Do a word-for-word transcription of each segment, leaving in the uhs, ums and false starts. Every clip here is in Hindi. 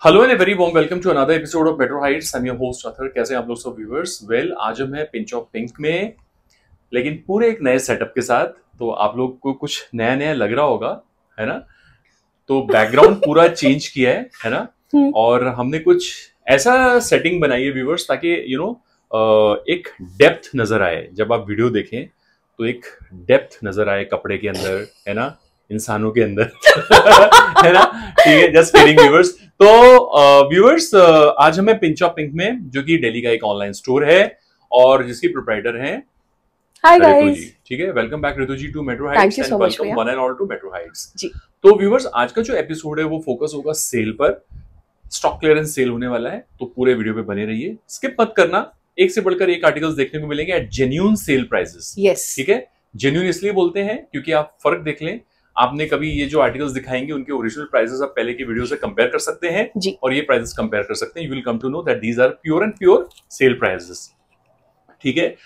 Hello and very warm welcome to another episode of Metro Heights. I am your host Athar. कैसे हैं आप लोग सब व्यूअर्स? वेल, आज हम हैं पिंच ऑफ पिंक में, लेकिन पूरे एक नए सेटअप के साथ। तो आप लोग को कुछ नया नया लग रहा होगा, है ना? तो बैकग्राउंड पूरा चेंज किया है, है ना? और हमने कुछ ऐसा सेटिंग बनाई है व्यूअर्स, ताकि यू नो एक डेप्थ नजर आए। जब आप वीडियो देखें तो एक डेप्थ नजर आए कपड़े के अंदर, है ना, इंसानों के अंदर है ना? ठीक है, जस्ट किडिंग व्यूअर्स। तो व्यूअर्स uh, uh, आज हमें पिंच ऑफ पिंक में, जो कि दिल्ली का एक ऑनलाइन स्टोर है और जिसकी प्रोप्राइटर हैं रितु जी। ठीक है, welcome back Ritu ji to Metro Heights and welcome one and all to Metro Heights ji. तो व्यूअर्स, आज का जो एपिसोड है वो फोकस होगा सेल पर। स्टॉक क्लियरेंस सेल होने वाला है, तो पूरे वीडियो पे बने रहिए, स्किप मत करना। एक से बढ़कर एक आर्टिकल्स देखने को मिलेंगे at genuine sale prices. Yes, ठीक है, जेन्युइन इसलिए बोलते हैं क्योंकि आप फर्क देख लें। आपने कभी ये जो आर्टिकल्स दिखाएंगे उनके ओरिजिनल प्राइसेस आप पहले की वीडियो से कंपेयर कर सकते हैं जी। और ये प्राइसेस कंपेयर कर सकते हैं। You will come to know that these are pure and pure sale prices. ठीक है,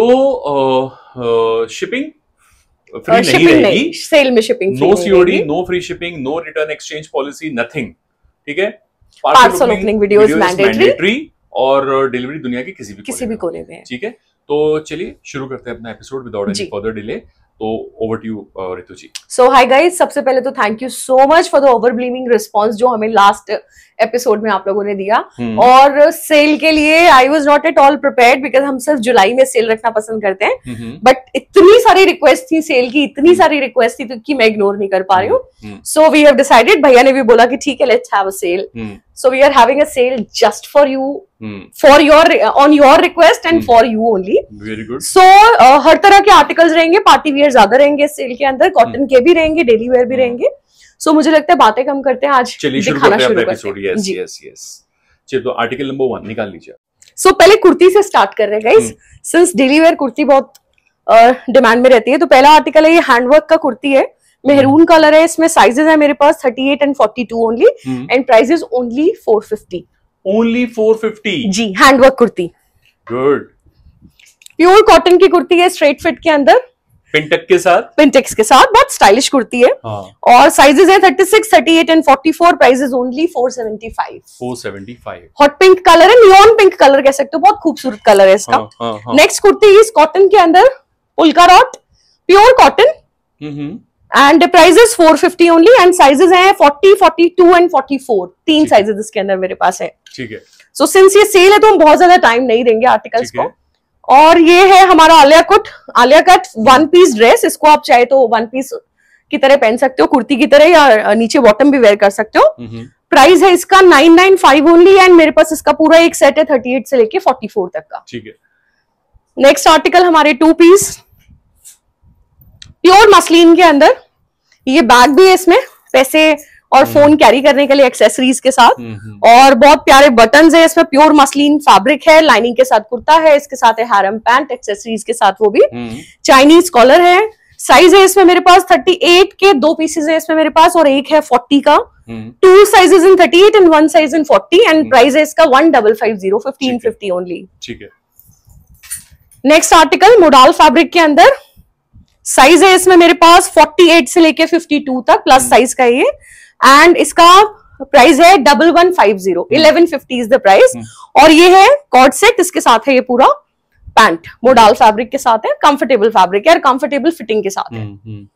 तो शिपिंग फ्री uh, नहीं रहेगी सेल में। Shipping no COD, no free shipping, no return exchange policy, nothing. ठीक है, parcel opening video is mandatory और डिलीवरी दुनिया के किसी भी किसी भी कोने में। ठीक है, तो चलिए शुरू करते हैं अपना episode without any further delay. तो over to you Ritu ji. So hi guys, सबसे पहले तो thank you so much for the overwhelming response जो हमें लास्ट एपिसोड में आप लोगों ने दिया। hmm. और सेल के लिए I was not at all prepared, because हम सिर्फ जुलाई में सेल रखना पसंद करते हैं। But hmm. इतनी सारी रिक्वेस्ट थी सेल की, इतनी hmm. सारी रिक्वेस्ट थी कि मैं इग्नोर नहीं कर पा रही हूँ। सो वी हैव डिसाइडेड, भैया ने भी बोला कि ठीक है, let's have a sale. So we are having a sale just for you, for your on your request and for you only. Very good. So हर तरह के आर्टिकल्स रहेंगे, पार्टी वियर ज्यादा रहेंगे सेल के अंदर, कॉटन के भी रहेंगे, डेली वेयर भी रहेंगे। सो so, मुझे लगता है बातें कम करते हैं, आज चलिए शुरू करते हैं अपना एपिसोड। Yes yes yes. चलिए, तो आर्टिकल नंबर वन निकाल लीजिए। सो so, पहले कुर्ती से स्टार्ट कर रहे हैं guys, since daily wear kurti बहुत डिमांड में रहती है। तो पहला आर्टिकल है, ये हैंडवर्क का कुर्ती है, मेहरून कलर है, इसमें साइजेस है मेरे पास thirty eight and forty two only, and price is only four fifty. Only four fifty जी, handwork kurti. Good. Pure cotton की कुर्ती है, स्ट्रेट फिट के अंदर, पिंटेक्स के साथ, पिंटेक्स के साथ बहुत स्टाइलिश कुर्ती है। हाँ। और साइजेस है thirty six, thirty eight and forty four, price only four seventy five. Four seventy five. Hot pink colour है, नियॉन पिंक कलर कह सकते हो, बहुत खूबसूरत कलर है इसका। हाँ, हाँ, नेक्स्ट कुर्ती इस कॉटन के अंदर, polka dot, pure cotton, and price is four fifty only, and sizes हैं forty, forty two and forty four. तीन साइजेस इसके अंदर मेरे पास है। ठीक है। सो सिंस ये सेल है तो हम बहुत ज्यादा टाइम नहीं देंगे आर्टिकल्स को। और ये है हमारा Alia cut, Alia cut one piece dress. इसको आप चाहे तो वन पीस की तरह पहन सकते हो, कुर्ती की तरह, या नीचे बॉटम भी वेयर कर सकते हो। प्राइस है इसका nine nine five only, and मेरे पास इसका पूरा एक सेट है थर्टी एट से लेके फोर्टी फोर तक का। ठीक है। नेक्स्ट आर्टिकल हमारे टू पीस प्योर मसलिन के अंदर, ये बैग भी है इसमें, पैसे और फोन कैरी करने के लिए एक्सेसरीज के साथ, और बहुत प्यारे बटन्स है इसमें, प्योर मसलिन फैब्रिक है, लाइनिंग के साथ कुर्ता है, इसके साथ है हैरम पैंट एक्सेसरीज के साथ, वो भी चाइनीज कॉलर है। साइज है इसमें मेरे पास थर्टी एट के, दो पीसेज है इसमें मेरे पास, और एक है फोर्टी का। Two sizes in thirty eight and one size in forty, and price है इसका one double five zero, fifteen fifty only. ठीक है। नेक्स्ट आर्टिकल मोडाल फैब्रिक के अंदर, साइज है इसमें मेरे पास फोर्टी एट से लेके फिफ्टी टू तक, प्लस साइज का ये, एंड इसका प्राइस है double one five zero, eleven fifty is the price. और ये है कॉर्ड सेट, इसके साथ है ये पूरा पैंट, मोडाल फैब्रिक के साथ है, कंफर्टेबल फैब्रिक है और कंफर्टेबल फिटिंग के साथ है।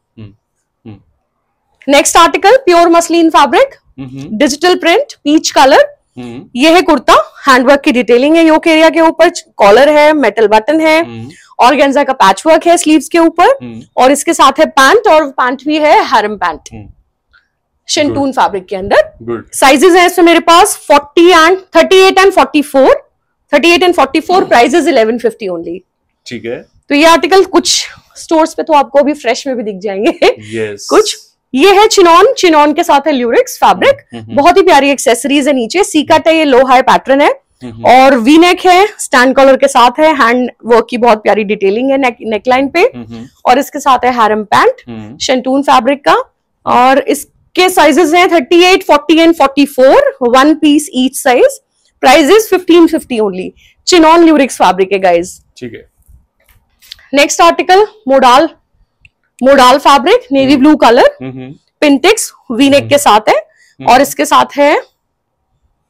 Next article pure muslin fabric, digital print, peach colour. ये है कुर्ता, हैंडवर्क की डिटेलिंग है योक एरिया के ऊपर, कॉलर है, मेटल बटन है, ऑर्गेन्जा का पैचवर्क है स्लीव्स के ऊपर, और इसके साथ है पैंट, और पैंट भी है हैरम पैंट, शेंटून फैब्रिक के अंदर। साइजेस है इसमें मेरे पास forty and thirty eight and forty four, thirty eight and forty four, prices eleven fifty only. ठीक है। तो ये आर्टिकल कुछ स्टोर्स पे तो आपको अभी फ्रेश में भी दिख जाएंगे। yes. कुछ ये है चिनॉन, चिनॉन के साथ है ल्यूरिक्स फैब्रिक, बहुत ही प्यारी एक्सेसरीज है, नीचे सीकट है, ये लो हाई पैटर्न है, और वी नेक है, स्टैंड कॉलर के साथ है, हैंड वर्क की बहुत प्यारी डिटेलिंग है नेक नेकलाइन पे, और इसके साथ है हैरम पैंट शेंटून फैब्रिक का, और इसके साइजेस हैं thirty eight, forty and forty four, one piece each size, price is fifteen fifty only. Chinon lurex fabric है गाइज। ठीक है। Next article modal, modal fabric, navy blue colour, pintucks V neck के साथ है, और इसके साथ है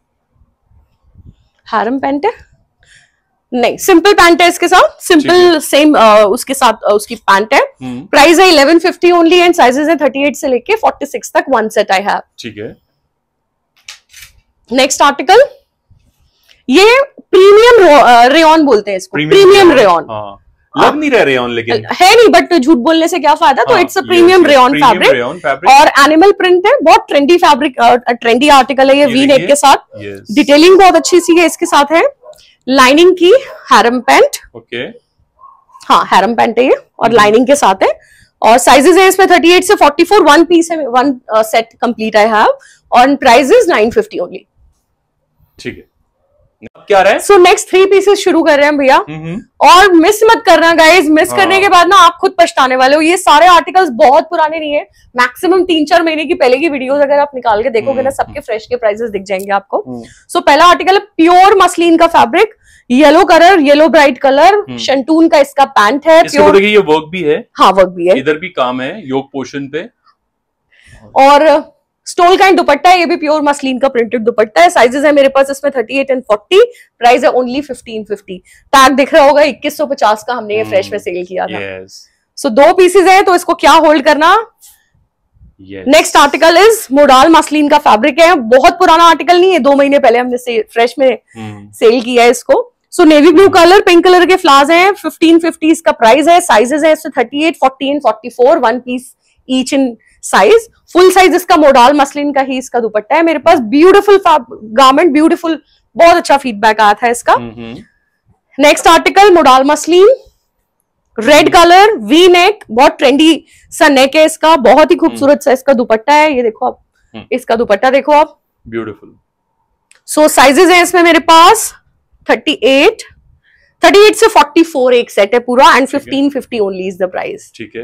हैरम पैंट है नहीं, सिंपल पैंट है इसके साथ, सिंपल सेम उसके साथ uh, उसकी पैंट है। प्राइस है eleven fifty only and sizes है थर्टी एट से लेके फोर्टी सिक्स तक, वन सेट आई हैव। ठीक है। नेक्स्ट आर्टिकल, ये प्रीमियम रेयन बोलते हैं इसको, प्रीमियम रेयन। लग नहीं रहा रेयन, लेकिन है नहीं, बट झूठ बोलने से क्या फायदा। हाँ, तो it's a premium rayon fabric और एनिमल प्रिंट है, बहुत ट्रेंडी फैब्रिक, ट्रेंडी आर्टिकल है ये, वी नेक के साथ। डिटेलिंग बहुत अच्छी सी है इसके साथ है। लाइनिंग की हैरम पैंट, ओके हाँ हैरम पैंट है ये और लाइनिंग के साथ है। और साइजेस है इसमें थर्टी एट से फोर्टी फोर, वन पीस है, one set complete I have और price is nine fifty only. ठीक है, क्या रहा है? सो नेक्स्ट थ्री पीसेस शुरू कर रहे हैं भैया, और मिस मत करना गाइज, मिस हाँ. करने के बाद ना आप खुद पछताने वाले हो। ये सारे आर्टिकल्स बहुत पुराने नहीं है, मैक्सिमम तीन चार महीने की पहले की वीडियोस अगर आप निकाल के देखोगे ना, सबके फ्रेश के प्राइसेस दिख जाएंगे आपको। सो so, पहला आर्टिकल है प्योर मसलिन का fabric, yellow colour, yellow bright colour, shantoon का इसका पैंट है। प्योर देखिए, ये वर्क भी है, हाँ वर्क भी है, इधर भी काम है योक पोर्शन पे। और स्टोल का दुपट्टा है, ये भी प्योर मसलिन का प्रिंटेड दुपट्टा है। साइजेस है मेरे पास इसमें thirty eight and forty, price है ओनली फिफ्टीन फिफ्टी। टैग दिख रहा होगा इक्कीस सौ पचास का, हमने ये फ्रेश में सेल किया था। yes. सो so, दो पीसेज है तो इसको क्या होल्ड करना। Next article is modal muslin का फैब्रिक है, बहुत पुराना आर्टिकल नहीं है, दो महीने पहले हमने फ्रेश में hmm. सेल किया है इसको। So navy blue colour, pink colour के फ्लावर्स हैं, फिफ्टीन फिफ्टी इसका प्राइस है। साइजेस है इसमें thirty eight, forty and forty four, one piece each in size. Full size इसका मोडाल मसलिन का ही इसका दुपट्टा है मेरे पास। ब्यूटीफुल गारमेंट, ब्यूटीफुल, बहुत अच्छा फीडबैक आया था इसका। Next article modal muslin, red colour, V neck, बहुत ट्रेंडी सा नेक है इसका, बहुत ही खूबसूरत सा इसका दुपट्टा है। ये देखो आप, इसका दुपट्टा देखो आप, ब्यूटीफुल। सो साइजेस है इसमें मेरे पास थर्टी एट, थर्टी एट से फोर्टी फोर एक सेट है पूरा, and fifteen fifty only is the price. ठीक है।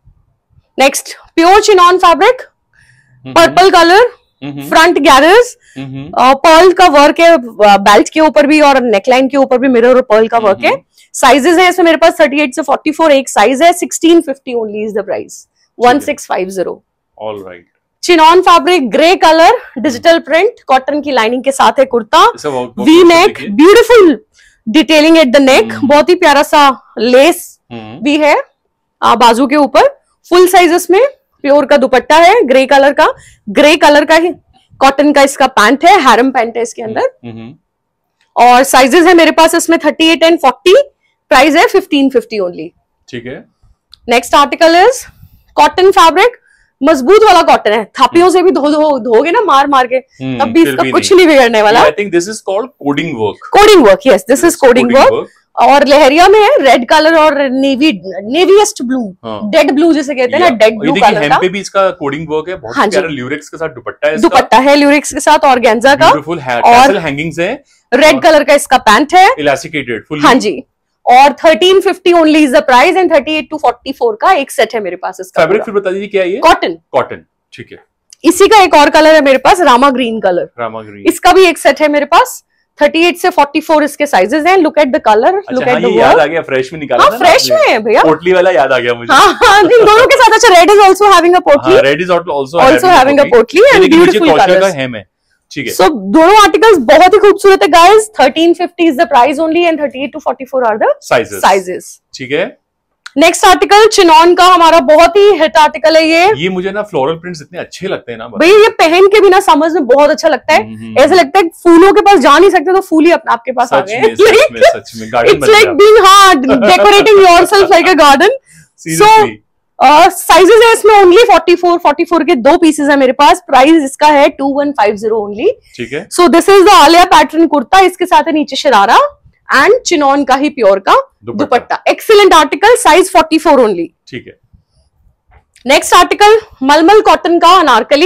Next pure chinon fabric, purple colour, front gathers, pearl का वर्क है बेल्ट के ऊपर भी और नेकलाइन के ऊपर भी मिरर और पर्ल का वर्क है। साइजेस है इसमें मेरे पास थर्टी एट से फोर्टी फोर एक साइज है, sixteen fifty only is the price, one six five zero. Alright. Chinon fabric, grey colour, digital print, cotton की लाइनिंग के साथ है kurta, V neck, beautiful detailing at the neck, बहुत ही प्यारा सा लेस भी है बाजू के ऊपर। फुल साइज इसमें प्योर का दुपट्टा है, ग्रे कलर का, ग्रे कलर का ही कॉटन का इसका पैंट है, हैरम पैंट है इसके अंदर। और साइजेस है मेरे पास इसमें thirty eight and forty, price है फिफ्टीन फिफ्टी ओनली। ठीक है। Next article is cotton fabric, मजबूत वाला कॉटन है, थापियों से भी धो धो धोगे ना मार मार के, तब भी इसका कुछ नहीं बिगड़ने वाला। I think this is called coding work. Coding work, yes this is coding work. और लहरिया में है रेड कलर और navy, navyest blue, dead blue जिसे कहते हैं ना, डेड ब्लू कलर का। पे भी इसका कोडिंग वर्क है, बहुत प्यारा ल्यूरेक्स के साथ दुपट्टा है, दुपट्टा है ल्यूरेक्स के साथ और गेंजा का, ब्यूटीफुल टैसल हैंगिंग्स है, रेड कलर का इसका पैंट है, इलास्टिकेटेड फुल। हाँ जी, और thirteen fifty only is the price and thirty eight to forty four का एक सेट है मेरे पास इसका। फैब्रिक फिर बता दीजिए क्या है ये? कॉटन। कॉटन, ठीक है। इसी का एक और कलर है मेरे पास, Rama green colour, Rama green, इसका भी एक सेट है मेरे पास। थर्टी एट से फोर्टी फोर इसके साइजेस हैं। Look at the colour, look at the work. याद आ गया, फ्रेश में निकाला था ना, फ्रेश में है भैया, पोटली वाला याद आ गया मुझे। हाँ हाँ, इन दोनों के साथ। अच्छा, red is also having a potli, red is also also having a potli and beautiful colours. ठीक है। सो दोनों आर्टिकल्स बहुत ही खूबसूरत है guys. Thirteen fifty is the price only and thirty eight to forty four are the sizes. ठीक है। नेक्स्ट आर्टिकल चिनॉन का हमारा बहुत ही हिट आर्टिकल है ये। ये मुझे ना फ्लोरल प्रिंट्स इतने अच्छे लगते हैं ना भैया, ये पहन के भी ना समझ में बहुत अच्छा लगता है। ऐसा लगता है फूलों के पास जा नहीं सकते तो फूल ही अपने आपके पास आ गए। इट्स लाइक बीइंग, हाँ, decorating yourself like a garden. So sizes है इसमें only forty four, forty four के दो पीसेस है मेरे पास। प्राइस इसका है two one five zero only. ठीक है। So this is the Alia pattern kurta, इसके साथ है नीचे शरारा एंड चिनॉन का ही प्योर का dupatta. Excellent article, size forty four only. ठीक है। नेक्स्ट आर्टिकल मलमल कॉटन का अनारकली,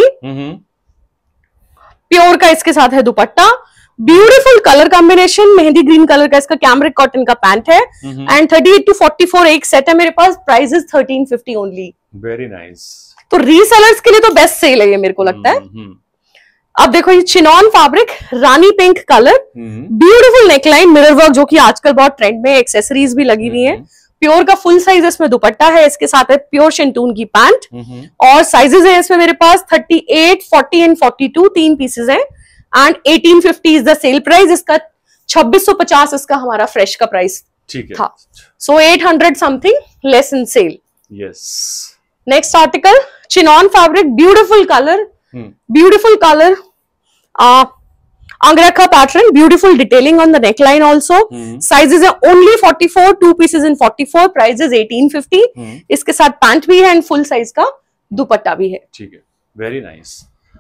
प्योर का इसके साथ है dupatta. Beautiful colour combination, mehndi green colour का इसका कैमरिक कॉटन का पैंट है and thirty eight to forty four एक सेट है मेरे पास। Price is thirteen fifty only. Very nice. तो रीसेलर्स के लिए तो बेस्ट सेल है ये, मेरे को लगता है। अब देखो ये chinon fabric, Rani pink colour, beautiful neckline, mirror work जो कि आजकल बहुत ट्रेंड में, एक्सेसरीज भी लगी हुई है। प्योर का फुल साइज इसमें दुपट्टा है, इसके साथ है प्योर शेंटून की पैंट। और साइजेस है इसमें मेरे पास thirty eight, forty and forty two, तीन पीसेस हैं and eighteen fifty is the sale price. इसका छब्बीस सौ पचास इसका हमारा फ्रेश का प्राइस ठीक है था। So eight hundred something less in sale. Yes. Next article chinon fabric, beautiful colour, beautiful colour, angrakha pattern, beautiful detailing on the neckline also. Sizes है only forty four, two pieces in forty four, price is eighteen fifty. इसके साथ पैंट भी है एंड फुल साइज का दुपट्टा भी है। ठीक है, very nice.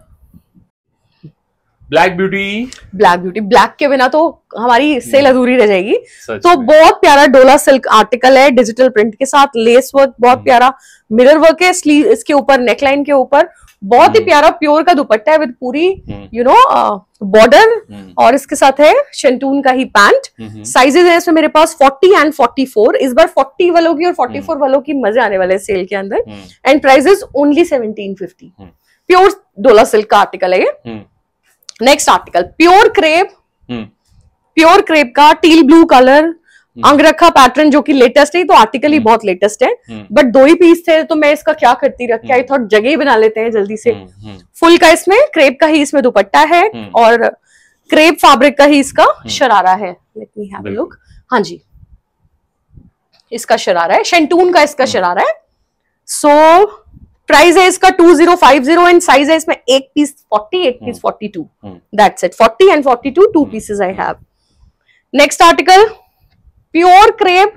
Black beauty, black beauty, black के बिना तो हमारी सेल अधूरी रह जाएगी। तो में। बहुत प्यारा डोला सिल्क आर्टिकल है, डिजिटल प्रिंट के साथ, लेस वर्क बहुत प्यारा, मिरर वर्क है स्लीव इसके ऊपर, नेकलाइन के ऊपर, बहुत ही प्यारा प्योर का दुपट्टा है विद पूरी यू नो बॉर्डर, और इसके साथ है शेंटून का ही पैंट। साइजेस है इसमें मेरे पास फोर्टी एंड फोर्टी फोर। इस बार फोर्टी वालों की और फोर्टी फोर वालों की मजे आने वाले सेल के अंदर। And price only seventeen fifty. Pure dola silk का आर्टिकल है ये। Next article pure crepe, pure crepe का teal blue colour, angrakha pattern जो कि लेटेस्ट है, तो आर्टिकल ही बहुत लेटेस्ट है, बट दो ही पीस थे तो मैं इसका क्या करती रखी, आई थॉट जगह ही बना लेते हैं जल्दी से। फुल का इसमें क्रेप का ही इसमें दुपट्टा है और क्रेप फैब्रिक का ही इसका शरारा है। Let me have a look. हाँ जी, इसका शरारा है, शेंटून का इसका शरारा है। सो so, प्राइस है इसका two zero five zero and size है इसमें एक पीस फोर्टी, एक piece forty two. That's it, forty and forty two, two pieces I have. Next article pure crepe,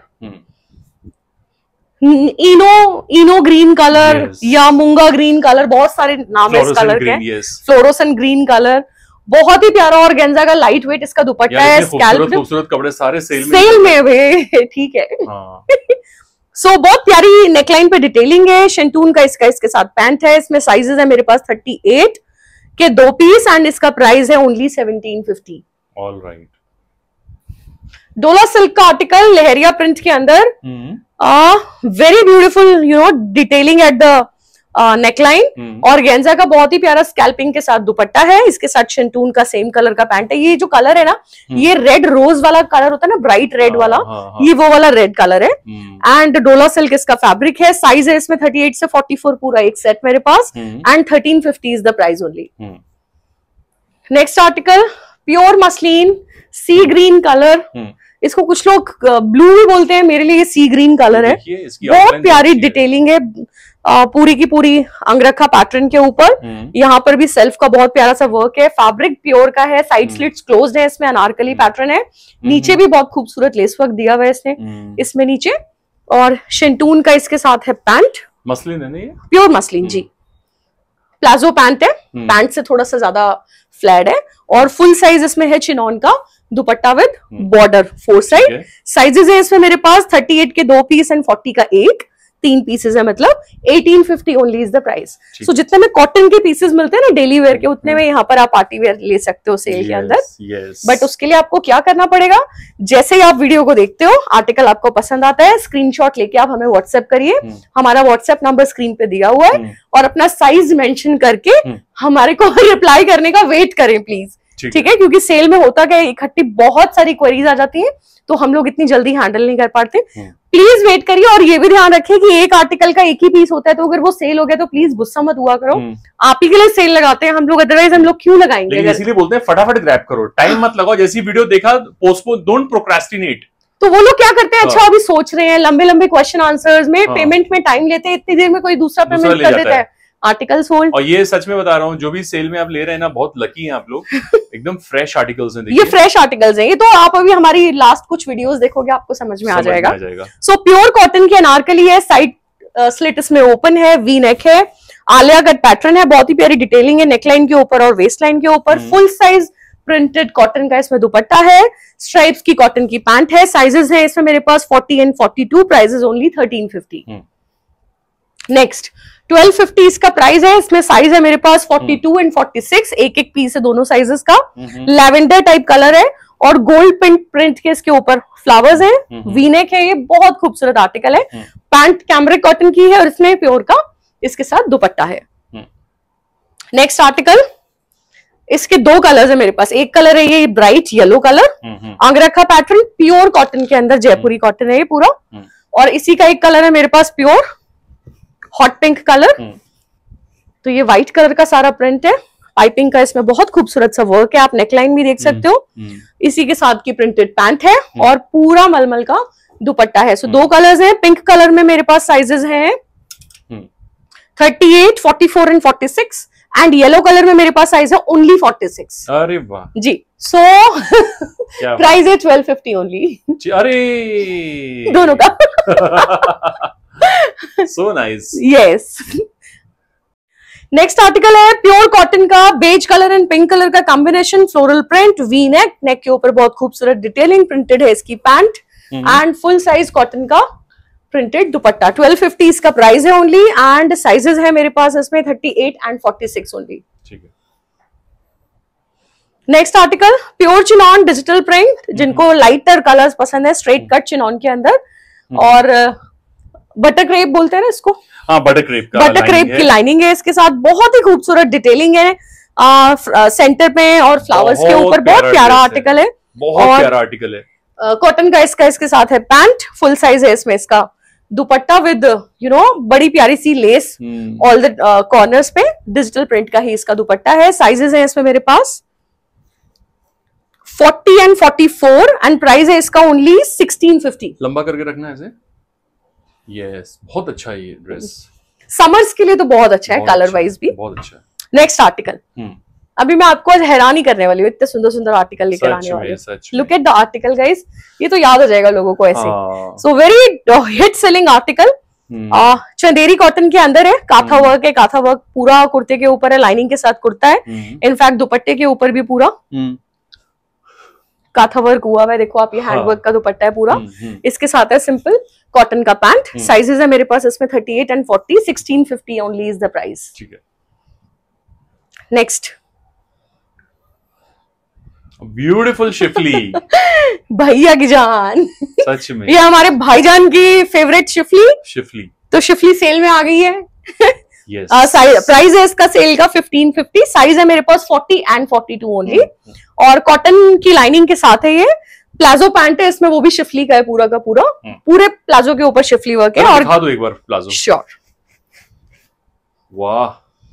इनो इनो ग्रीन कलर या मूंगा ग्रीन कलर, बहुत सारे नाम है इस कलर के। फ्लोरोसेंट ग्रीन कलर, बहुत ही प्यारा ऑर्गेन्जा का लाइट वेट इसका दुपट्टा है। खूबसूरत खूबसूरत कपड़े सारे सेल में सेल में भी ठीक है। सो so, बहुत प्यारी नेकलाइन पे डिटेलिंग है, शेंटून का इसका इसके साथ पैंट है। इसमें साइजेस है मेरे पास थर्टी एट के दो पीस एंड इसका प्राइस है only seventeen fifty. All right. Dola silk का आर्टिकल लहरिया प्रिंट के अंदर, very beautiful you know detailing at the neckline, और गेंजा का बहुत ही प्यारा स्कैल्पिंग के साथ दुपट्टा है। इसके साथ शेंटून का सेम कलर का पैंट है। ये जो कलर है ना, ये रेड रोज वाला कलर होता है ना, ब्राइट रेड वाला, ये वो वाला रेड कलर है। एंड डोला सिल्क इसका फैब्रिक है। साइज है इसमें थर्टी एट से फोर्टी फोर, पूरा एक सेट मेरे पास, and thirteen fifty is the price only. Next article pure muslin, sea green colour, इसको कुछ लोग ब्लू भी बोलते हैं, मेरे लिए ये सी ग्रीन कलर है। बहुत प्यारी डिटेलिंग है पूरी की पूरी अंगरखा पैटर्न के ऊपर। यहाँ पर भी सेल्फ का बहुत प्यारा सा वर्क है। फैब्रिक प्योर का है, साइड स्लिट्स क्लोज्ड है, इसमें अनारकली पैटर्न है। नीचे भी बहुत खूबसूरत लेस वर्क दिया हुआ है इसने इसमें नीचे, और शेंटून का इसके साथ है पैंट। मसलिन है ना ये? प्योर मसलिन जी। प्लाजो पैंट है, पैंट से थोड़ा सा ज्यादा फ्लैट है, और फुल साइज इसमें है चिनॉन का dupatta with border four side. Sizes है इसमें मेरे पास थर्टी एट के दो पीस एंड फोर्टी का एक, तीन पीसेस है, मतलब eighteen fifty only is the price. So जितने में कॉटन के पीसेस मिलते हैं ना डेली वेयर के, उतने में यहाँ पर आप पार्टी वेयर ले सकते हो सेल के अंदर। बट उसके लिए आपको क्या करना पड़ेगा, जैसे ही आप वीडियो को देखते हो, आर्टिकल आपको पसंद आता है, स्क्रीनशॉट लेके आप हमें व्हाट्सएप करिए। हमारा व्हाट्सएप नंबर स्क्रीन पे दिया हुआ है, और अपना साइज मेंशन करके हमारे को रिप्लाई करने का वेट करें प्लीज, ठीक है? क्योंकि सेल में होता क्या है, इकट्ठी बहुत सारी क्वेरीज आ जाती हैं, तो हम लोग इतनी जल्दी हैंडल नहीं कर पाते। प्लीज वेट करिए, और ये भी ध्यान रखिए कि एक आर्टिकल का एक ही पीस होता है, तो अगर वो सेल हो गया तो प्लीज गुस्सा मत हुआ करो। आप ही के लिए सेल लगाते हैं हम लोग, अदरवाइज हम लोग क्यों लगाएंगे? इसीलिए बोलते हैं फटाफट ग्रैब करो, टाइम मत लगाओ। जैसी वीडियो देखा पोस्टपोन, डोंट प्रोक्रेस्टिनेट। तो वो लोग क्या करते हैं, अच्छा अभी सोच रहे हैं, लंबे लंबे क्वेश्चन आंसर्स में पेमेंट में टाइम लेते हैं, इतनी देर में कोई दूसरा पेमेंट कर देता है, आर्टिकल सोल्ड। और ये सच में बता रहा हूँ, जो भी सेल में आप ले रहे हैं ना, बहुत लकी हैं आप लोग। एकदम फ्रेश आर्टिकल्स हैं। ये फ्रेश आर्टिकल्स हैं, ये तो आप अभी हमारी लास्ट कुछ वीडियोस देखोगे आपको समझ में आ जाएगा। सो प्योर कॉटन की अनारकली है, साइड स्लिट इसमें ओपन है, वी नेक है, आलिया कट पैटर्न है, बहुत ही प्यारी डिटेलिंग है नेकलाइन के ऊपर और वेस्ट लाइन के ऊपर। फुल साइज प्रिंटेड कॉटन का इसमें दुपट्टा है, स्ट्राइप्स की कॉटन की पैंट है। साइजेस है इसमें मेरे पास forty and forty two, prices only thirteen fifty. Next twelve fifty इसका प्राइस है। इसमें साइज है मेरे पास forty two and forty six, एक एक पीस है दोनों साइजेस का। लैवेंडर टाइप कलर है, और गोल्ड प्रिंट प्रिंट के इसके ऊपर फ्लावर्स हैं, वीनेक है, ये बहुत खूबसूरत आर्टिकल है। पैंट कैमरिक कॉटन की है, और इसमें प्योर का इसके साथ दुपट्टा है। नेक्स्ट आर्टिकल, इसके दो कलर्स है मेरे पास। एक कलर है ये bright yellow colour, angrakha pattern, pure cotton के अंदर, जयपुरी कॉटन है ये पूरा। और इसी का एक कलर है मेरे पास प्योर हॉट पिंक कलर, तो ये व्हाइट कलर का सारा प्रिंट है। पाइपिंग का इसमें बहुत खूबसूरत सा वर्क है, आप नेकलाइन भी देख सकते हो। इसी के साथ की प्रिंटेड पैंट है और पूरा मलमल का दुपट्टा है। सो दो कलर्स हैं, पिंक कलर में मेरे पास साइजेस हैं thirty eight, forty four and forty six, and yellow colour में मेरे पास साइज है ओनली फोर्टी सिक्स। अरे वाह जी। सो प्राइस है ट्वेल्व फिफ्टी ओनली। अरे दोनों का। So nice. Yes. Next article है प्योर कॉटन का, beige colour and pink colour का combination, floral print, V neck, neck के ऊपर बहुत खूबसूरत डिटेलिंग प्रिंटेड है इसकी pant, and full size cotton का प्रिंटेड दुपट्टा। ट्वेल्व फिफ्टी इसका प्राइस है ओनली, एंड साइजेस है मेरे पास इसमें thirty eight and forty six only. ठीक है। Next article pure chinon digital print, जिनको लाइटर कलर्स पसंद है, स्ट्रेट कट चिनॉन के अंदर, और बटर क्रेप बोलते हैं ना इसको, हाँ बटर क्रेप का बटर क्रेप की लाइनिंग है इसके साथ, बहुत ही खूबसूरत डिटेलिंग है आ, सेंटर पे और फ्लावर्स के ऊपर, बहुत प्यारा आर्टिकल है, बहुत प्यारा आर्टिकल है। कॉटन का इसका इसके साथ है पैंट, फुल साइज है इसमें इसका दुपट्टा विद यू नो बड़ी प्यारी सी लेस ऑल द कॉर्नर्स पे, डिजिटल प्रिंट का ही इसका दुपट्टा है। साइजेस है इसमें मेरे पास forty and forty four, and price है इसका ओनली सिक्सटीन फिफ्टी। लंबा करके रखना है इसे। यस, बहुत अच्छा है ये ड्रेस, समर्स के लिए तो बहुत अच्छा है, कलर वाइज भी बहुत अच्छा है। नेक्स्ट आर्टिकल, अभी मैं आपको आज हैरान ही करने वाली हूँ, इतने सुंदर सुंदर आर्टिकल लेकर आने वाली हूँ। Look at the article guys, ये तो याद हो जाएगा लोगों को ऐसे। So very hit selling article, Chanderi cotton के अंदर है, काथा वर्क है, काथा वर्क पूरा कुर्ते के ऊपर है, लाइनिंग के साथ कुर्ता है, इनफैक्ट दुपट्टे के ऊपर भी पूरा काथा वर्क हुआ है, देखो आप, ये हैंडवर्क का दुपट्टा है पूरा। इसके साथ है सिंपल कॉटन का पैंट, साइजेस है मेरे पास इसमें thirty eight and forty, sixteen fifty only is the price. Next beautiful schiffli, भैया की जान, सच में ये हमारे भाईजान की फेवरेट शिफली। शिफली तो शिफली सेल में आ गई है। yes. प्राइस है इसका सेल का फिफ्टीन फिफ्टी, साइज है मेरे पास forty and forty two only, और कॉटन की लाइनिंग के साथ है ये। प्लाजो पैंट है इसमें, वो भी शिफली का है पूरा का पूरा, पूरे प्लाजो के ऊपर शिफली वर्क है। और दिखा दो एक बार प्लाजो। श्योर। वाह,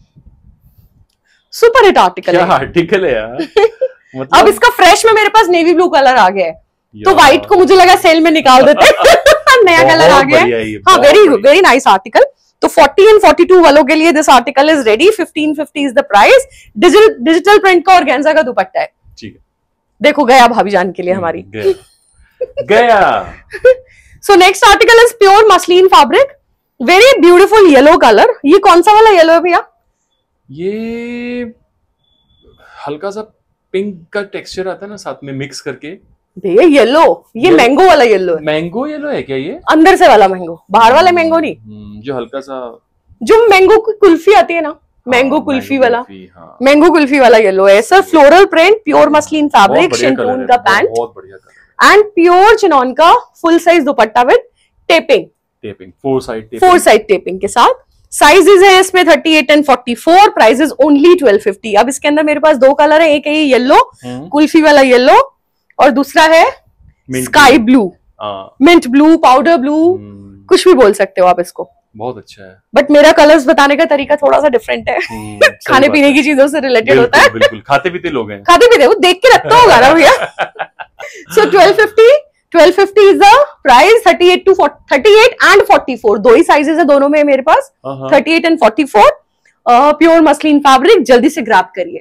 सुपर हिट आर्टिकल क्या आर्टिकल है यार। मतलब अब इसका फ्रेश में मेरे पास नेवी ब्लू कलर आ गया है, तो व्हाइट को मुझे लगा सेल में निकाल देते। नया कलर आ गया है। हाँ, वेरी वेरी नाइस आर्टिकल। तो फोर्टी एंड फोर्टी टू वालों के लिए this article is ready, fifteen fifty is the price. Digital digital print का ऑर्गेन्जा का दुपट्टा है। ठीक है, देखो गया भाभी जान के लिए हमारी गया। So next article is pure muslin fabric, very beautiful yellow colour. ये कौन सा वाला येलो है भैया? ये हल्का सा पिंक का टेक्सचर आता है ना साथ में मिक्स करके। भैया येलो, ये मैंगो वाला येलो है। मैंगो येलो है क्या ये? अंदर से वाला मैंगो, बाहर वाला मैंगो नहीं, जो हल्का सा, जो मैंगो की कुल्फी आती है ना, मैंगो कुल्फी वाला, मैंगो कुल्फी वाला येलो है sir. Floral print, pure muslin fabric, shantoon का पैंट, बहुत बढ़िया, एंड प्योर चिनॉन का full size dupatta with taping, taping four side four side taping के साथ। साइजेस है इसमें thirty eight and forty four, prices only twelve fifty. अब इसके अंदर मेरे पास दो कलर है, एक है ये येलो कुल्फी वाला येलो, और दूसरा है sky blue, mint blue, powder blue, कुछ भी बोल सकते हो आप इसको। बहुत अच्छा है, बट मेरा कलर्स बताने का तरीका थोड़ा सा डिफरेंट है। खाने पीने की चीजों से रिलेटेड होता है। बिल्कुल, खाते पीते लोग हैं, खाते पीते, वो देख के लगता होगा ना भैया। So twelve fifty, twelve fifty is the price. Thirty eight to thirty eight and forty four, दो ही साइजेस है दोनों में मेरे पास, thirty eight and forty four. Pure muslin fabric, जल्दी से ग्रैब करिए।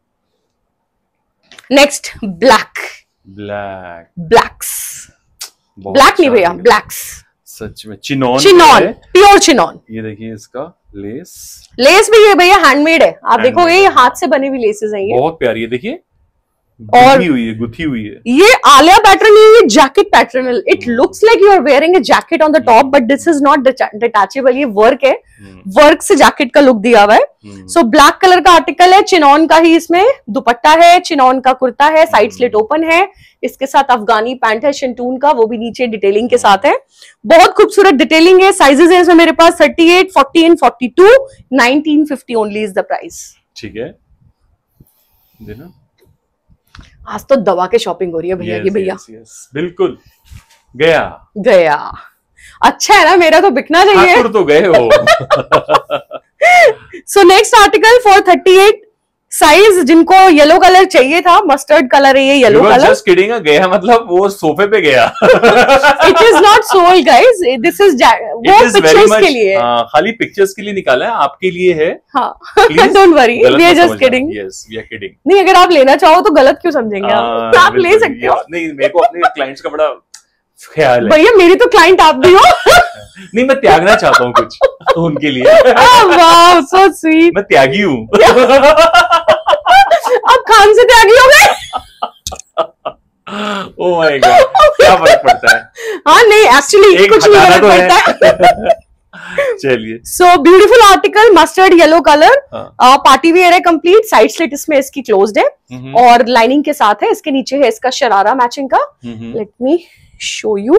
Next black, black blacks, black नहीं भैया, ब्लैक्स। सच में चिनॉन, चिनॉन, प्योर चिनॉन। ये देखिए इसका लेस, लेस भी ये भैया हैंडमेड है, आप देखोगे ये हाथ से बनी हुई लेसेस है, ये बहुत प्यारी है। देखिए और गुथी हुई है, गुथी हुई है। ये आलिया पैटर्न नहीं है, ये जैकेट पैटर्न है। It looks like you are wearing a jacket on the top, but this is not detachable, ये वर्क है, वर्क से जैकेट का लुक दिया हुआ है। सो ब्लैक कलर का आर्टिकल है, चिनॉन का ही इसमें दुपट्टा है, चिनॉन का कुर्ता है, साइड स्लिट ओपन है, इसके साथ अफगानी पैंट है शिंटून का, वो भी नीचे डिटेलिंग के साथ है। बहुत खूबसूरत डिटेलिंग है। साइजेस है इसमें मेरे पास thirty eight, forty and forty two, nineteen fifty only is the price. ठीक है, देना। आज तो दबा के शॉपिंग हो रही है भैया की भैया। yes, yes, बिल्कुल गया गया। अच्छा है ना, मेरा तो बिकना चाहिए। तो गए हो। So next article for thirty eight, size जिनको येलो कलर चाहिए था, मस्टर्ड कलर है ये येलो कलर। जस्ट किडिंग, गया मतलब वो सोफे पे गया। It is not sold guys, this is वो पिक्चर्स के लिए, खाली पिक्चर्स के लिए निकाला है, आपके लिए है। हाँ, don't worry, we are just kidding. Yes, we are kidding. नहीं, अगर आप लेना चाहो तो गलत क्यों समझेंगे आप, आप ले सकते हो। नहीं, मेरे को अपने क्लाइंट्स का बड़ा ख्याल है। भैया मेरी तो क्लाइंट आप भी हो। नहीं, मैं त्यागना चाहता हूँ कुछ उनके लिए। Wow, so sweet. मैं त्यागी हूँ। अब खान से त्यागी हो गए। ओह माय गॉड, क्या फर्क पड़ता है? हाँ नहीं, एक्चुअली कुछ नहीं फर्क पड़ता है। चलिए, so beautiful article, mustard yellow colour, party wear है कंप्लीट। साइड स्लिट इसमें इसकी क्लोज्ड है और लाइनिंग के साथ है। इसके नीचे है इसका शरारा मैचिंग का। Let me show you.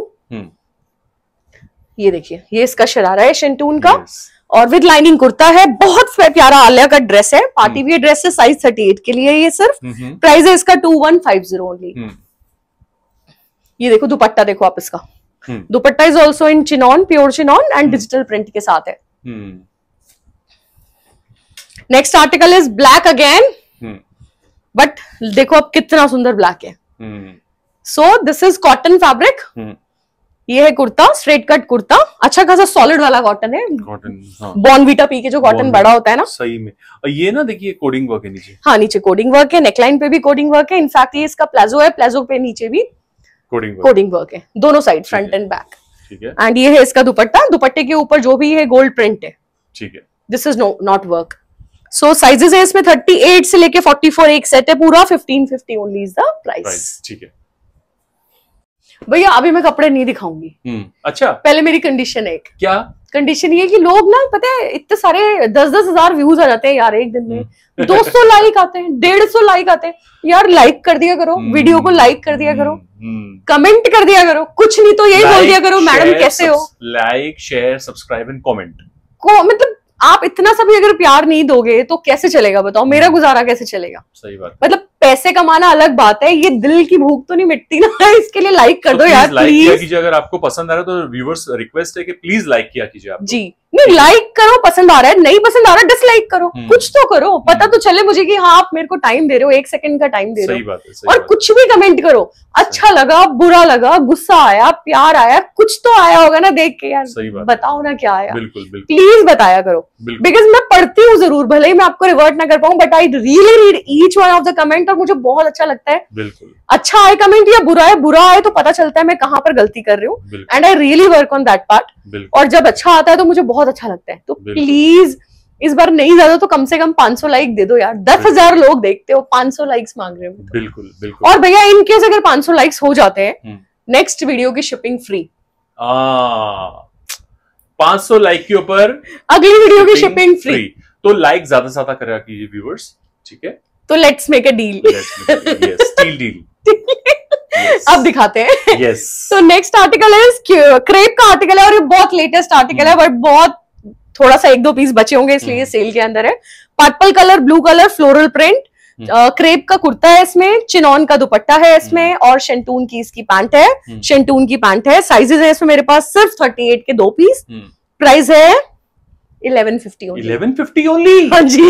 ये देखिए, ये इसका शरारा है शेंटून का। yes. और विद लाइनिंग कुर्ता है। बहुत प्यारा आलिया का ड्रेस है, पार्टी वेयर ड्रेस है, साइज थर्टी एट के लिए ये सिर्फ। प्राइस है इसका two one five zero only. ये देखो दुपट्टा, देखो आप इसका dupatta is also in chinon, pure chinon and digital print के साथ है। Next article is black again, but देखो अब कितना सुंदर ब्लैक है। So this is cotton fabric. ये है कुर्ता, स्ट्रेट कट कुर्ता, अच्छा खासा सॉलिड वाला कॉटन है। कॉटन, हाँ। बॉर्नवीटा पी के जो कॉटन बड़ा होता है ना, सही में। और ये ना देखिए कोडिंग वर्क है नीचे। हाँ, नीचे कोडिंग वर्क है, नेकलाइन पे भी कोडिंग वर्क है। इनफैक्ट ये इसका प्लाजो है, प्लाजो पे नीचे भी कोडिंग वर्क, कोडिंग वर्क है, दोनों साइड, फ्रंट एंड बैक। ठीक है। एंड ये है इसका दुपट्टा, दुपट्टे के ऊपर जो भी है गोल्ड प्रिंट है। ठीक है। This is not work. So sizes है इसमें थर्टी एट से लेके फोर्टी फोर, एक सेट है पूरा। Fifteen fifty only is the price. ठीक है भैया, अभी मैं कपड़े नहीं दिखाऊंगी। अच्छा, पहले मेरी कंडीशन है। क्या कंडीशन ये कि लोग ना, पता है, इतने सारे दस दस हजार व्यूज आ जाते हैं यार एक दिन में, दो सौ लाइक आते हैं, डेढ़ सौ लाइक आते हैं यार। लाइक कर दिया करो, वीडियो को लाइक कर दिया करो, कमेंट कर दिया करो, कुछ नहीं तो यही बोल दिया करो, मैडम कैसे हो। Like, share, subscribe and comment को, मतलब आप इतना सभी अगर प्यार नहीं दोगे तो कैसे चलेगा बताओ, मेरा गुजारा कैसे चलेगा। सही बात। मतलब पैसे कमाना अलग बात है, ये दिल की भूख तो नहीं मिटती ना, इसके लिए लाइक कर तो दो यार, लाइक किया कीजिए। अगर आपको पसंद आ रहा है तो व्यूअर्स रिक्वेस्ट है कि प्लीज लाइक किया कीजिए आप। जी नहीं, लाइक करो, पसंद आ रहा है, नहीं पसंद आ रहा है डिसलाइक करो, कुछ तो करो, पता तो चले मुझे कि हाँ आप मेरे को टाइम दे रहे हो, एक सेकंड का टाइम दे रहे हो। और कुछ भी कमेंट करो, अच्छा लगा, बुरा लगा, गुस्सा आया, प्यार आया, कुछ तो आया होगा ना देख के यार, बताओ ना क्या आया। बिल्कुल बिल्कुल, प्लीज बताया करो, बिकॉज मैं पढ़ती हूँ जरूर, भले ही मैं आपको रिवर्ट ना कर पाऊँ, but I really read each one of the comment और मुझे बहुत अच्छा लगता है। बिल्कुल, अच्छा आए कमेंट या बुरा है, बुरा आए तो पता चलता है मैं कहाँ पर गलती कर रही हूँ, and I really work on that part. और जब अच्छा आता है तो मुझे बहुत अच्छा लगता है। तो प्लीज इस बार नहीं ज्यादा तो कम से कम पांच सौ लाइक दे दो यार, दस हजार लोग देखते हो, पांच सौ लाइक्स मांग रहे हो। बिल्कुल बिल्कुल। और भैया इन केस अगर पांच सौ लाइक्स हो जाते हैं, नेक्स्ट वीडियो की शिपिंग फ्री। पांच सौ लाइक के ऊपर अगली वीडियो की शिपिंग फ्री। तो लाइक ज्यादा से ज्यादा करा कीजिए व्यूअर्स, ठीक है। तो let's make a deal. Steal deal. Yes. अब दिखाते हैं। yes. तो नेक्स्ट आर्टिकल इज क्रेप का आर्टिकल है और ये बहुत लेटेस्ट आर्टिकल है, बट बहुत थोड़ा सा एक दो पीस बचे होंगे इसलिए सेल के अंदर है। Purple colour, blue colour, floral print, crepe का कुर्ता है इसमें, चिनॉन का दुपट्टा है इसमें और शेंटून की इसकी पैंट है, शेंटून की पैंट है। साइजेस है इसमें मेरे पास सिर्फ थर्टी एट के दो पीस। प्राइस है eleven fifty only. Eleven fifty only? हाँ जी।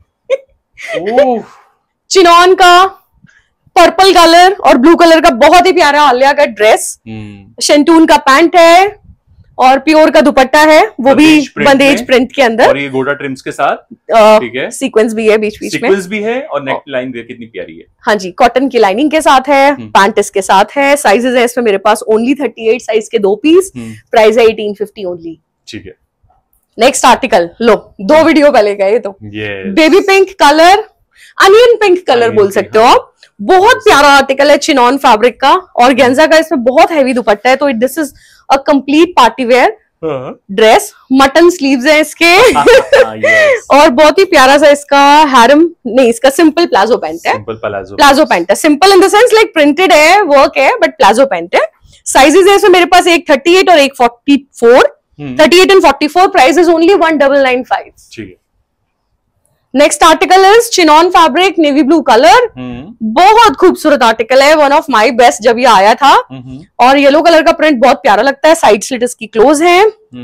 चिनॉन का पर्पल कलर और ब्लू कलर का बहुत ही प्यारा आलिया का ड्रेस, शेंटून का पैंट है और प्योर का दुपट्टा है, वो भी बंदेज प्रिंट के अंदर, और ये गोल्डन ट्रिम्स के साथ, ठीक है। सीक्वेंस भी है बीच बीच में, सीक्वेंस भी है और नेक लाइन भी कितनी प्यारी है। हाँ जी, कॉटन की लाइनिंग के साथ है, पैंट इसके साथ है। साइजेस है इसमें मेरे पास ओनली थर्टी एट साइज के दो पीस। प्राइस है एटीन फिफ्टी ओनली। ठीक है। नेक्स्ट आर्टिकल लो, दो वीडियो पहले का ये तो baby pink colour, onion pink colour बोल सकते हो आप। बहुत प्यारा आर्टिकल है, चिनॉन फैब्रिक का और गेंजा का इसमें बहुत हैवी दुपट्टा है। तो this is a complete party wear dress, mutton sleeves है इसके और बहुत ही प्यारा सा इसका हैरम नहीं, इसका सिंपल प्लाजो पैंट है। प्लाजो प्लाजो पैंट है, simple in the sense like printed है, वर्क है, बट प्लाजो पैंट है। साइजेस है इसमें मेरे पास एक थर्टी एट और एक forty four. Thirty eight and forty four. Price is only one double nine five. ठीक है। Next article is chinon fabric, navy blue colour, बहुत खूबसूरत आर्टिकल है, वन ऑफ माय बेस्ट जब ये आया था। और येलो कलर का प्रिंट बहुत प्यारा लगता है, साइड स्लिट इसकी क्लोज है।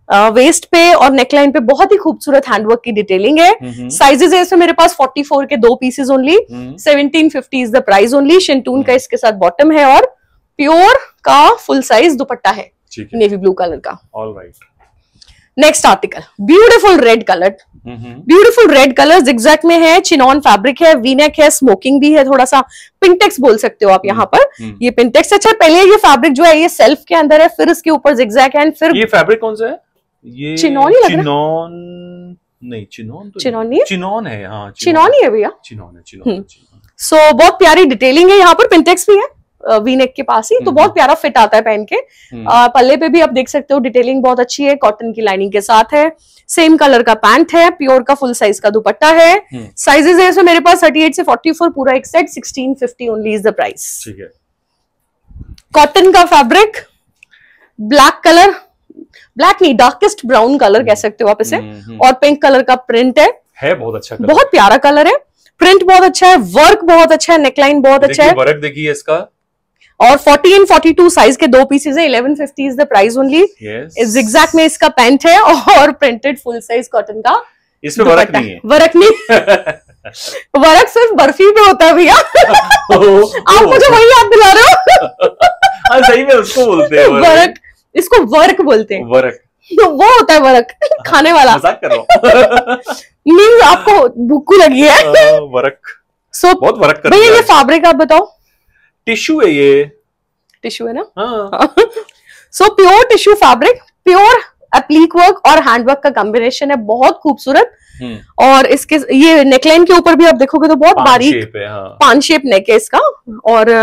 वेस्ट पे और नेकलाइन पे बहुत ही खूबसूरत हैंडवर्क की डिटेलिंग है। साइजेस है इसमें मेरे पास चौवालीस के दो pieces only, seventeen fifty is the price only. Shantoon का इसके साथ बॉटम है और प्योर का फुल साइज दुपट्टा है नेवी ब्लू कलर का। Alright, next article beautiful red colour, beautiful red colour zigzag में है, चिनॉन फैब्रिक है, वीनेक है, स्मोकिंग भी है, थोड़ा सा पिंटेक्स बोल सकते हो आप यहाँ पर। ये पिंटेक्स अच्छा, पहले ये फैब्रिक जो है ये सेल्फ के अंदर है, फिर इसके ऊपर जिगजैग है, फिर ये फैब्रिक कौन सा है? ये चिनॉन ही लग रहा है। चिनॉन नहीं, चिनॉन तो चिनॉन नहीं है, चिनॉन है, हाँ चिनॉन ही है भैया, चिनॉन है, चिनॉन। सो बहुत प्यारी डिटेलिंग है, यहाँ पर पिंटेक्स भी है वीनेक के पास ही, तो बहुत प्यारा फिट आता है पहन के। आ, पल्ले पे भी आप देख सकते हो डिटेलिंग बहुत अच्छी है, कॉटन की लाइनिंग के साथ है, सेम कलर का पैंट है, प्योर का फुल साइज का दुपट्टा है। साइजेस है इसमें मेरे पास थर्टी एट से फोर्टी फोर, पूरा एक set sixteen fifty only is the price. ठीक है, कॉटन का फैब्रिक, ब्लैक कलर, ब्लैक नहीं डार्केस्ट ब्राउन कलर कह सकते हो आप इसे, और पिंक कलर का प्रिंट है, है बहुत अच्छा कलर, बहुत प्यारा कलर है, प्रिंट बहुत अच्छा है, वर्क बहुत अच्छा है, नेकलाइन बहुत अच्छा है, वर्क देखिए इसका। और forty and forty two size के दो पीसेस है, eleven fifty is the price only. Zigzag में इसका पैंट है और प्रिंटेड फुल साइज कॉटन का, इसमें वर्क नहीं है, वर्क नहीं वर्क सिर्फ बर्फी पे होता है भैया आप मुझे वही याद दिला रहे हो सही में उसको बोलते हैं वर्क, इसको वर्क बोलते हैं, वर्क तो वो होता है वर्क खाने वाला, मजाक कर रहा हूं मींस आपको भूख लगी है वर्क। सो so, बहुत वर्क कर भैया ये फैब्रिक आप बताओ। टिश्यू है, ये टिश्यू है ना, हाँ। So pure tissue fabric, pure applique work और हैंडवर्क का कॉम्बिनेशन है, बहुत खूबसूरत। और इसके ये नेकलाइन के ऊपर भी आप देखोगे तो बहुत बारीक शेप है, हाँ। पान शेप नेक है इसका, और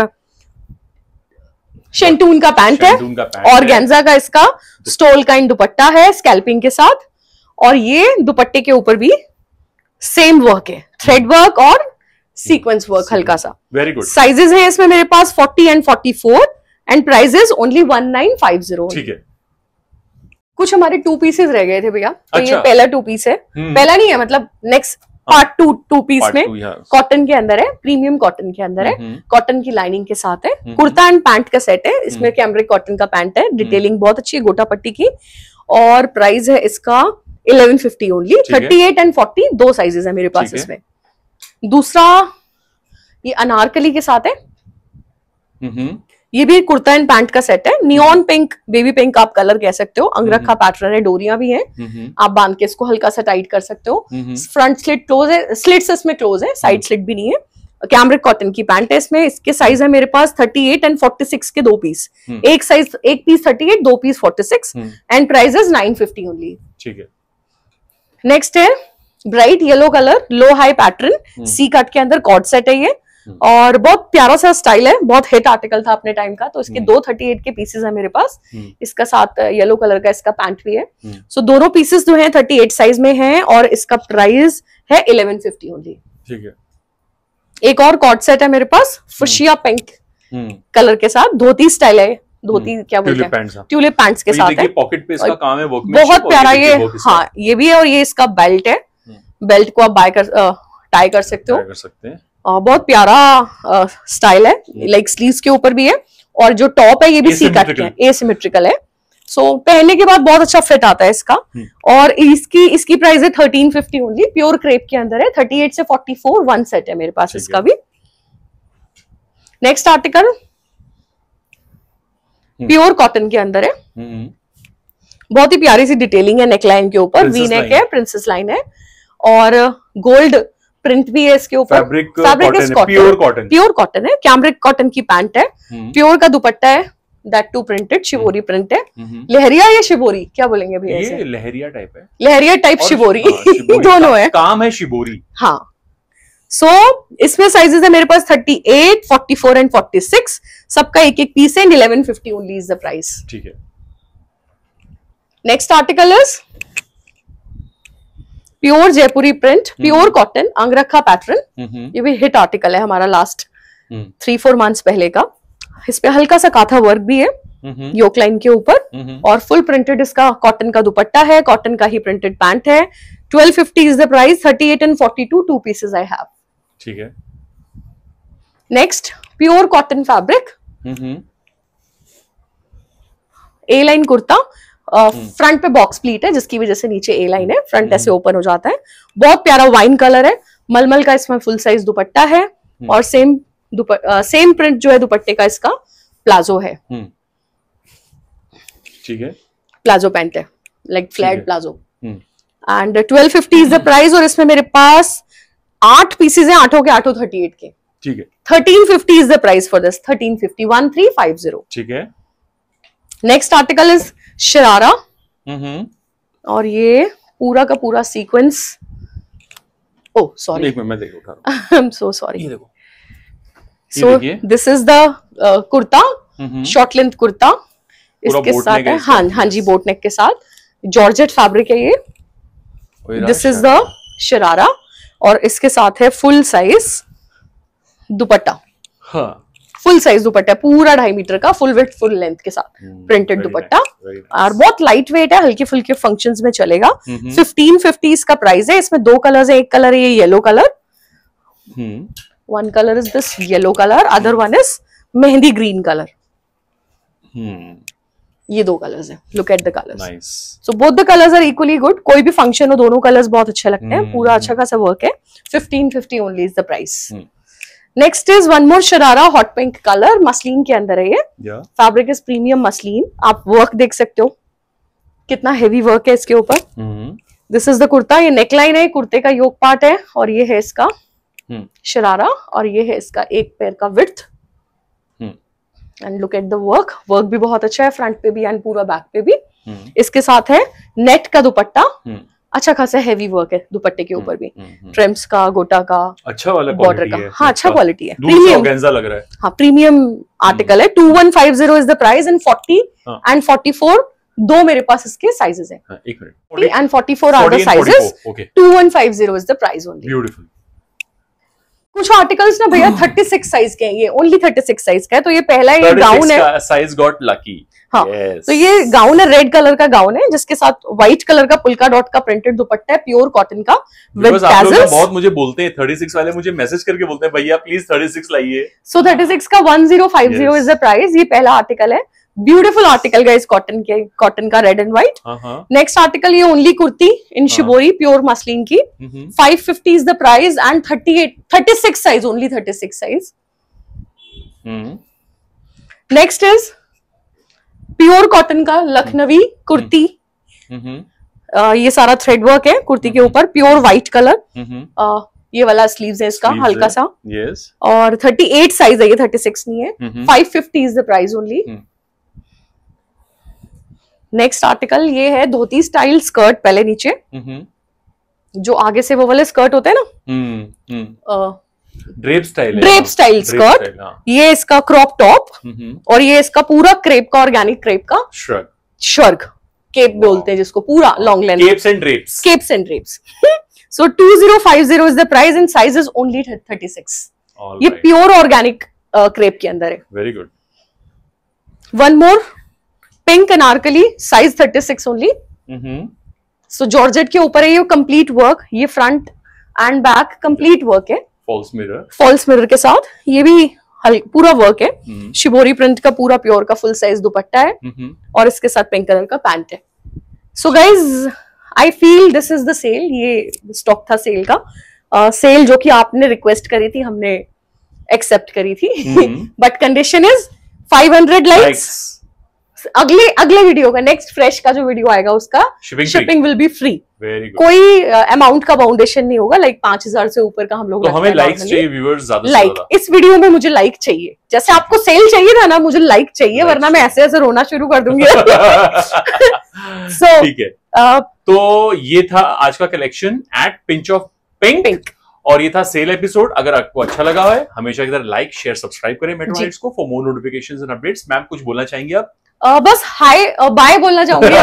शेंटून का पैंट है, और गेंजा का इसका स्टोल का इन दुपट्टा है स्कैल्पिंग के साथ, और ये दुपट्टे के ऊपर भी सेम वर्क है, थ्रेड वर्क और सीक्वेंस वर्क हल्का सा। Very good. साइजेस हैं इसमें मेरे पास forty and forty four and prices only one nine five zero. ठीक है, कुछ हमारे टू पीसेस रह गए थे भैया, तो अच्छा। ये पहला टू पीस है, पहला नहीं है मतलब next part two two piece में कॉटन के अंदर है, प्रीमियम कॉटन के अंदर है, कॉटन की लाइनिंग के साथ है, कुर्ता एंड पैंट का सेट है, इसमें कैमरिक कॉटन का पैंट है, डिटेलिंग बहुत अच्छी है गोटा पट्टी की, और प्राइस है इसका eleven fifty only. Thirty eight and forty दो साइजेस है मेरे पास इसमें। दूसरा ये अनारकली के साथ है, ये भी कुर्ता एंड पैंट का सेट है, नियॉन पिंक, बेबी पिंक आप कलर कह सकते हो, अंगरखा पैटर्न है, डोरियां भी हैं, आप बांध के इसको हल्का सा टाइट कर सकते हो। फ्रंट स्लिट क्लोज है, स्लिट्स इसमें क्लोज है, साइड स्लिट भी नहीं है। कैमरिक कॉटन की पैंट है इसमें, इसके साइज है मेरे पास thirty eight and forty six के दो पीस, एक साइज एक पीस थर्टी एट, दो piece forty six and prices nine fifty only. ठीक है, नेक्स्ट है bright yellow colour, low high pattern, C cut के अंदर कॉर्ड सेट है ये, और बहुत प्यारा सा स्टाइल है, बहुत हिट आर्टिकल था अपने टाइम का, तो इसके दो थर्टी एट के पीसेस है मेरे पास, इसका साथ येलो कलर का इसका पैंट भी है। सो so, दोनों पीसेस जो है थर्टी एट साइज में है, और इसका प्राइस है इलेवन फिफ्टी ओनली। ठीक है, एक और कॉर्ड सेट है मेरे पास, फुशिया पिंक कलर के साथ, धोती स्टाइल है, धोती क्या बोलते हैं, ट्यूलिप पैंट्स के साथ है, पॉकेट पे इसका काम है, बहुत प्यारा ये, हाँ ये भी है, और ये इसका बेल्ट है, बेल्ट को आप बाय कर टाई कर सकते हो, कर सकते हैं। Uh, बहुत प्यारा स्टाइल uh, है, लाइक स्लीव्स के ऊपर भी है, और जो टॉप है ये भी सी कट के है, एसिमेट्रिकल है। सो so, पहनने के बाद बहुत अच्छा फिट आता है इसका, और इसकी इसकी प्राइस है thirteen fifty only, pure crepe के अंदर है, थर्टी एट से फोर्टी फोर वन सेट है मेरे पास इसका भी। नेक्स्ट आर्टिकल प्योर कॉटन के अंदर है, बहुत ही प्यारी सी डिटेलिंग है, नेकलाइन के ऊपर वी नेक है, प्रिंसेस लाइन है, और गोल्ड प्रिंट भी है इसके ऊपर, fabric pure cotton, pure cotton है, कैमरिक कॉटन की पैंट है, प्योर का दुपट्टा है, that too printed, shibori print है, लहरिया या शिवोरी क्या बोलेंगे भैया? ये लहरिया टाइप है, लहरिया टाइप शिवोरी, दोनों है, काम है शिवोरी। हाँ, सो so, इसमें साइजेस है मेरे पास thirty eight, forty four and forty six, सबका एक एक पीस है, eleven fifty only is the price. ठीक है, नेक्स्ट आर्टिकल इज प्योर जयपुरी print, pure cotton, angrakha pattern, ये भी हिट आर्टिकल है हमारा लास्ट थ्री फोर मंथ्स पहले का, इस पे हल्का सा काथा वर्क भी है योक लाइन के ऊपर, और फुल प्रिंटेड इसका कॉटन का दुपट्टा है, कॉटन का ही प्रिंटेड पैंट है, twelve fifty is the price, thirty eight and forty two two pieces I have. ठीक है, next pure cotton fabric, A line kurta, front पे बॉक्स प्लीट है जिसकी वजह से नीचे ए लाइन है, फ्रंट ऐसे ओपन हो जाता है। बहुत प्यारा वाइन कलर है, मलमल का इसमें फुल साइज दुपट्टा है और सेम सेम प्रिंट जो है दुपट्टे का इसका प्लाजो है। ठीक है, प्लाजो पैंट है, like flat palazzo. And twelve fifty is the price और इसमें मेरे पास आठ पीसेज हैं, आठों के आठों थर्टी एट के। ठीक है, thirteen fifty is the price for this, thirteen fifty, one three five zero. ठीक है। Next article is sharara hmm और ये पूरा का पूरा सीक्वेंस, ओ सॉरी एक मिनट मैं देख उठा रहा हूं। I am so sorry. ये देखो, so this is the kurta, short length kurta इसके साथ है। हाँ हाँ जी, बोट नेक के साथ, जॉर्जेट फैब्रिक है ये। दिस इज द शरारा और इसके साथ है फुल साइज दुपट्टा। हाँ, फुल साइज दुपट्टा, पूरा ढाई मीटर का, फुल विड्थ फुल लेंथ के साथ प्रिंटेड दुपट्टा और बहुत लाइट वेट है, हल्के फुल्के फंक्शंस में चलेगा। फिफ्टीन फिफ्टी इसका प्राइस है। इसमें दो कलर्स है, एक कलर है ये yellow colour, one colour is this yellow colour, other one is mehendi green colour. ये दो कलर्स हैं, look at the colours. So both the colours are equally good, कोई भी फंक्शन हो दोनों कलर्स बहुत अच्छे लगते हैं, पूरा अच्छा खासा वर्क है। Fifteen fifty only is the price. Next is one more sharara, hot pink colour, muslin के अंदर है ये। Fabric is premium muslin. आप वर्क देख सकते हो कितना हेवी वर्क है इसके ऊपर। दिस इज द कुर्ता, ये नेकलाइन है, कुर्ते का योक पार्ट है और ये है इसका शरारा और ये है इसका एक पैर का width. And look at the work, work भी बहुत अच्छा है, फ्रंट पे भी एंड पूरा बैक पे भी। इसके साथ है नेट का दुपट्टा, अच्छा खासा हेवी वर्क है दुपट्टे के ऊपर भी, ट्रिम्स का, गोटा का, अच्छा वाला बॉर्डर का। हाँ, अच्छा क्वालिटी है, प्रीमियम लग रहा है। हाँ, प्रीमियम आर्टिकल है। Two one five zero is the price and forty and forty four दो मेरे पास इसके साइजेस हैं। एक minute, and forty four are the sizes. Two one five zero is the price only. Beautiful. कुछ आर्टिकल्स ना भैया थर्टी सिक्स साइज के हैं, ये ओनली थर्टी सिक्स साइज का है। तो ये पहला ये गाउन है, साइज गॉट लकी। हाँ, yes. तो ये गाउन है, रेड कलर का गाउन है जिसके साथ व्हाइट कलर का पुल्का डॉट का प्रिंटेड दुपट्टा है, प्योर कॉटन का विद टैजल्स। बहुत मुझे बोलते हैं थर्टी सिक्स वाले, मुझे मैसेज करके बोलते हैं भैया प्लीज थर्टी सिक्स लाइए। सो थर्टी सिक्स का one zero five zero is the price. ये पहला आर्टिकल है, ब्यूटीफुल आर्टिकल गाइस, कॉटन के, कॉटन का red and white. Next article ये only kurti in shibori, pure muslin की, five fifty is the price and thirty eight thirty six size, only thirty six size. Next is pure cotton का लखनवी कुर्ती। uh, ये सारा थ्रेड वर्क है कुर्ती के ऊपर, प्योर व्हाइट कलर। uh, ये वाला स्लीव्स है इसका, हल्का सा। yes. और थर्टी एट साइज है ये, थर्टी सिक्स नहीं है। Five fifty is the price only. Next article ये है धोती स्टाइल स्कर्ट, पहले नीचे जो आगे से वो वाले स्कर्ट होते हैं ना, drape style, drape style skirt. ये इसका क्रॉप टॉप और ये इसका पूरा क्रेप का, ऑर्गेनिक क्रेप का श्रग, श्रग केप बोलते हैं जिसको, पूरा long length, capes and drapes, capes and drapes. So two zero five zero is the price and size is only thirty six. ये प्योर ऑर्गेनिक क्रेप के अंदर है। Very good. One more pink anarkali, size thirty six only. So georgette के ऊपर है ये, कंप्लीट वर्क, ये front and back complete work है, फॉल्स मिरर, फॉल्स मिरर के साथ। ये भी पूरा वर्क है, शिबोरी प्रिंट का पूरा प्योर का फुल साइज दुपट्टा है और इसके साथ पिंक कलर का पैंट है। So guys I feel this is the sale, ये स्टॉक था सेल का। सेल uh, जो कि आपने रिक्वेस्ट करी थी, हमने एक्सेप्ट करी थी, but condition is five hundred likes. अगले अगले वीडियो का, नेक्स्ट फ्रेश का जो वीडियो आएगा उसका शिपिंग विल बी फ्री। कोई अमाउंट uh, का बाउंडेशन नहीं होगा, लाइक पांच हजार से ऊपर का हम लोग। तो हमें लाइक्स चाहिए, व्यूअर्स ज्यादा से ज्यादा। इस वीडियो में मुझे लाइक चाहिए, जैसे आपको सेल चाहिए था ना, मुझे लाइक चाहिए, वरना मैं ऐसे ऐसे रोना शुरू कर दूंगी। सो ठीक है, uh, तो ये था आज का collection at pinch of pink, pink. और ये था सेल एपिसोड। अगर आपको अच्छा लगा है, हमेशा की तरह लाइक शेयर सब्सक्राइब करें मेट्रो हाइट्स को for more notifications and updates. Ma'am कुछ बोलना चाहेंगे आप? Uh, बस हाय बाय बोलना चाहूंगी।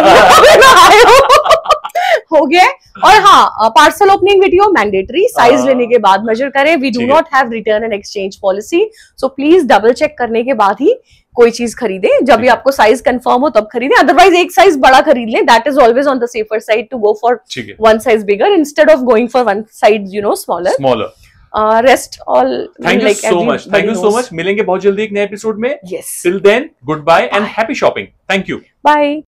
हो गया। और हाँ, parcel opening video mandatory, size लेने के बाद मेजर करें। We do not have return and exchange policy, so please double check करने के बाद ही कोई चीज खरीदें। जब भी आपको साइज कंफर्म हो तब खरीदें, अदरवाइज एक साइज बड़ा खरीद लें। That is always on the safer side to go for one size bigger instead of going for one side you know smaller smaller. Rest all, thank you so much, thank you so much. मिलेंगे बहुत जल्दी एक नए एपिसोड में। Yes, till then goodbye and happy shopping. Thank you, bye.